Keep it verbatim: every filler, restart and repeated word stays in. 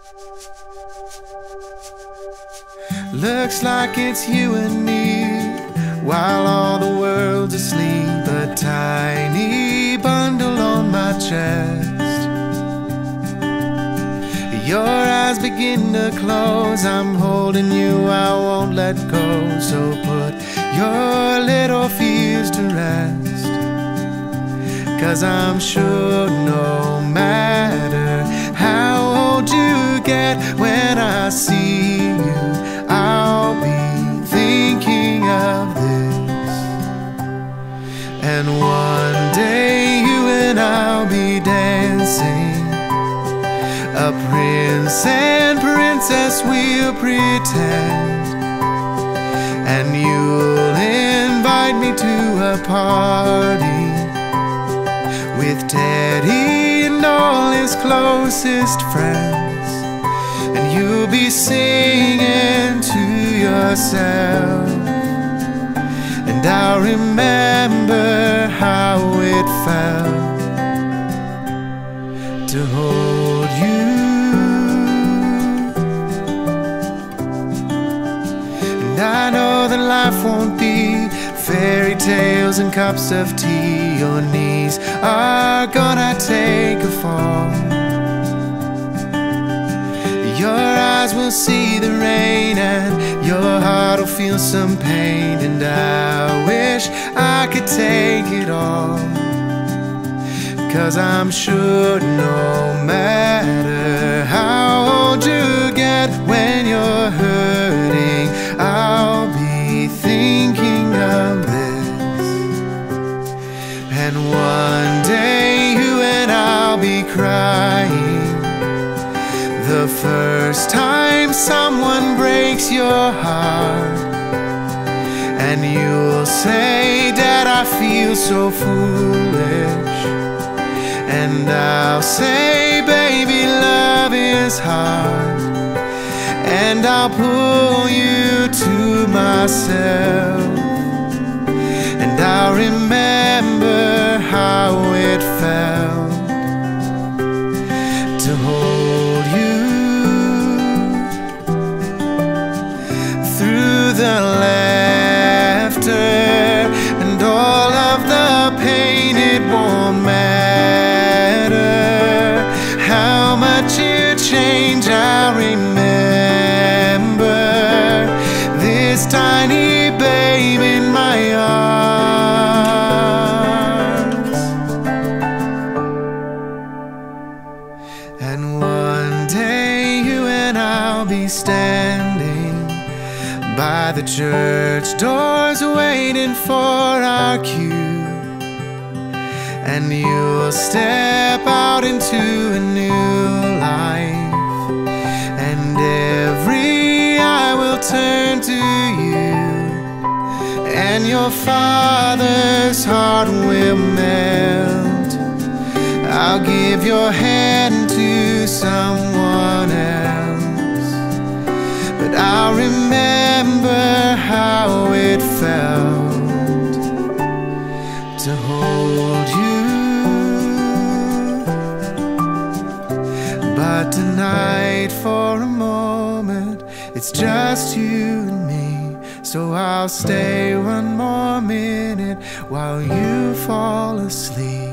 Looks like it's you and me, while all the world's asleep. A tiny bundle on my chest. Your eyes begin to close. I'm holding you, I won't let go. So put your little fears to rest, 'cause I'm sure no matter how old you get, when I see you, I'll be thinking of this. And one day you and I'll be dancing, a prince and princess we'll pretend. And you'll invite me to a party with Teddy and all his closest friends. And you'll be singing to yourself, and I'll remember how it felt to hold you. And I know that life won't be fairy tales and cups of tea. Your knees are gonna take a fall. Your eyes will see the rain, and your heart will feel some pain. And I wish I could take it all, 'cause I'm sure no matter how old you get, when you're hurting, I'll be thinking of this. And one day you and I'll be crying, the first time someone breaks your heart. And you'll say, Dad, I feel so foolish. And I'll say, baby, love is hard. And I'll pull you to myself, and I'll remember how it felt to hold you through the laughter and all of the pain. It won't matter how much you change. I'll remember this tiny babe in my arms. And one day you and I'll be standing by the church doors waiting for our cue. And you'll step out into a new life, and every eye will turn to you, and your father's heart will melt. I'll give your hand to someone else, but I'll remember how it felt to hold you. But tonight, for a moment, it's just you and me. So I'll stay one more minute while you fall asleep.